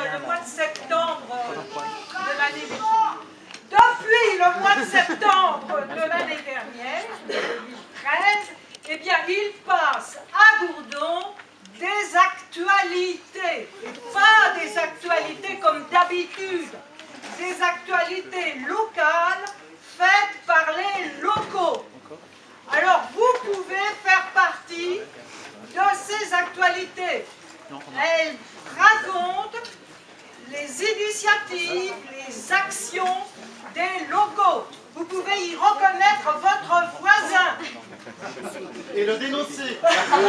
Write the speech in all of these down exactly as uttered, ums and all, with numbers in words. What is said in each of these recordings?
c'est le mois de septembre de l'année dernière. Depuis le mois de septembre de l'année dernière, de deux mille treize, eh bien, il passe à Gourdon des actualités, et pas des actualités comme d'habitude, des actualités locales faites par les locaux. Alors, vous pouvez faire partie de ces actualités. Elles racontent les initiatives, les actions des locaux. Vous pouvez y reconnaître votre voisin. Et le dénoncer.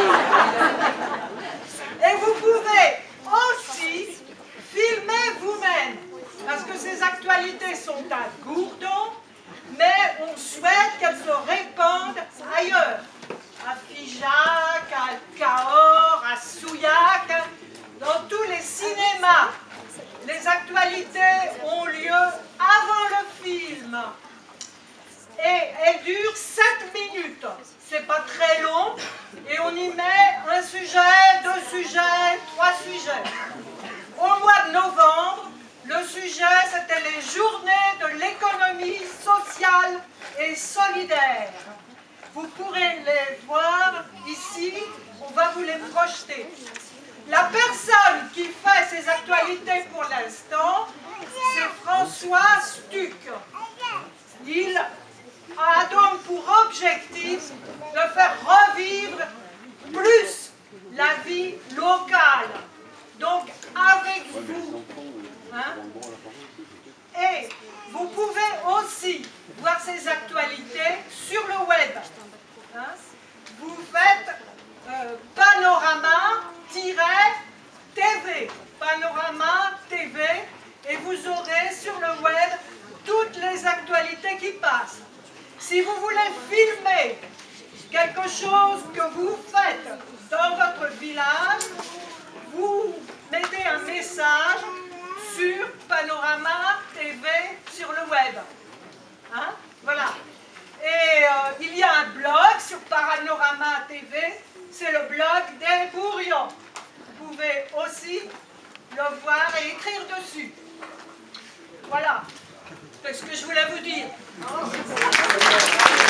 Et vous pouvez aussi filmer vous-même. Parce que ces actualités sont à Gourdon, mais on souhaite qu'elles se répandent ailleurs. À Figeac, à Cahors, à Souillac, dans tous les cinémas. Les actualités ont lieu avant le film. Et elles durent sept minutes. C'est pas très long. Et on y met un sujet, deux sujets, trois sujets. Au mois de novembre, le sujet, c'était les journées de l'économie sociale et solidaire. Vous pourrez les voir ici, on va vous les projeter. La personne qui fait ces actualités pour l'instant, c'est François Stuck. Il a donc pour objectif de faire revivre plus la vie locale. Donc avec vous. Hein? Et vous pouvez aussi voir ces actualités sur le web. Hein? Vous faites euh, panorama T V, Panorama T V, et vous aurez sur le web toutes les actualités qui passent. Si vous voulez filmer quelque chose que vous faites dans votre village, vous mettez un message sur Panorama T V sur le web. Hein? Voilà. Et euh, il y a un blog sur Panorama T V, c'est le blog des Bourrions. Vous pouvez aussi le voir et écrire dessus. Voilà. C'est ce que je voulais vous dire.